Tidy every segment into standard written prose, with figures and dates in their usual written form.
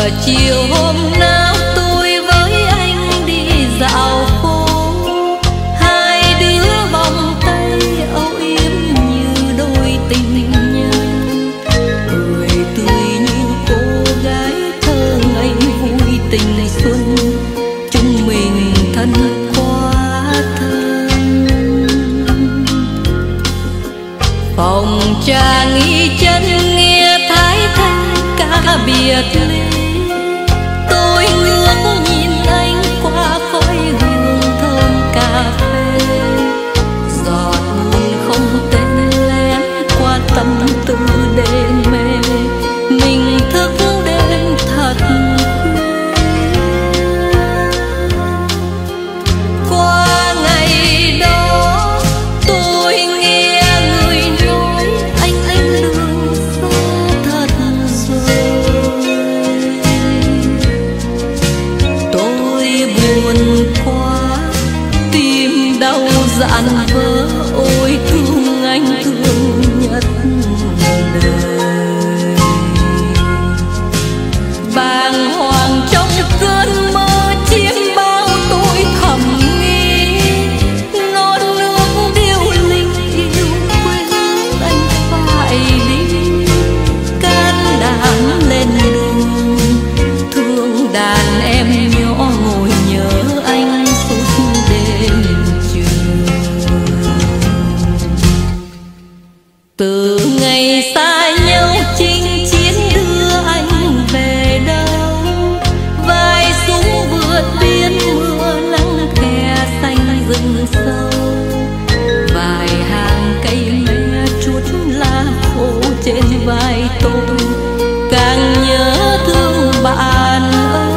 chiều hôm nào tôi với anh đi dạo phố, hai đứa vòng tay âu yếm như đôi tình nhân, cười tươi như cô gái thơ ngây vui tình xuân, chúng mình thân quá thân. Phòng trà nghỉ chân nghe thái thanh ca biệt ly, tôi ngước nhìn anh qua khói hương thơm cà phê, giọt buồn không tên lén qua tâm tư đêm mê, mình thức đêm thật khuya. Qua ngày đó tôi nghe người nói anh đường xa thật rồi, tôi buồn quá tim đau dạn vỡ, ôi thương anh thương nhất đời. Bàng hoàng trong cơn mơ chiêm bao tôi thầm nghĩ, non nước điêu linh yêu quên anh phải đi, can đảm lên đường thương đàn em nhỏ ngồi nhớ anh suốt đêm trường. Từ ngày xa nhau chinh chiến đưa anh về đâu, vai súng vượt biên mưa nắng khe xanh rừng sâu, vài hàng cây me chuốt lá khô trên vai tôi, càng nhớ thương bạn ơi.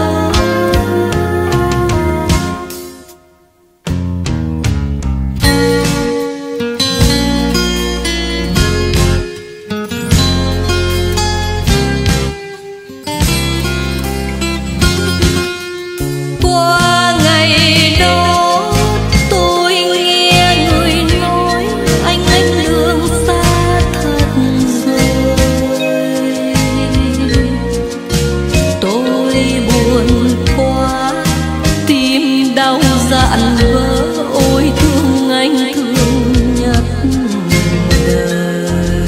Qua ngày đó tôi nghe người nói anh đường xa thật rồi, tôi buồn quá tim đau dạn vỡ, ôi thương anh thương nhất đời.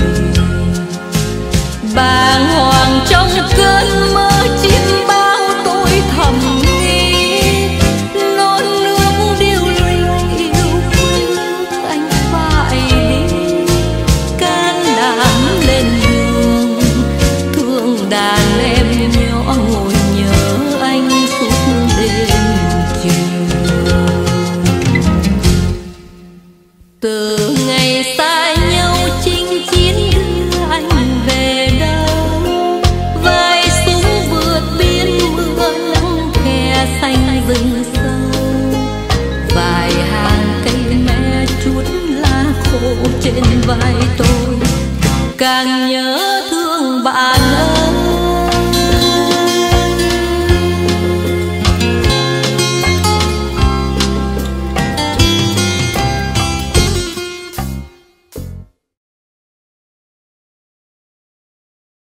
Bàng hoàng trong cơn mơ chiêm bao tôi thầm nghĩ, non nước điêu linh yêu quên anh phải đi, can đảm lên đường thương đàn em nhỏ ngồi nhớ anh suốt đêm trường. Từ ngày xa nhau chinh chiến đưa anh về đâu, vai súng vượt biên mưa nắng khe xanh rừng sâu, vài hàng cây me chuốt lá khô trên vai tôi, càng nhớ thương bạn ơi.